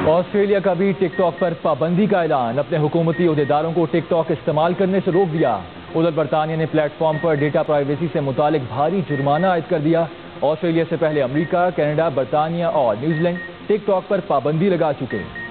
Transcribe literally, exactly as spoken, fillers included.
Australia का भी TikTok पर पाबंदी का ऐलान। अपने हुकूमती ओहदेदारों को टिकटॉक इस्तेमाल करने से रोक दिया। उधर बरतानिया ने प्लेटफॉर्म पर डेटा प्राइवेसी से मुतालिक भारी जुर्माना आयद कर दिया। ऑस्ट्रेलिया से पहले अमेरिका, कनाडा, बरतानिया और न्यूजीलैंड टिकटॉक पर पाबंदी लगा चुके हैं।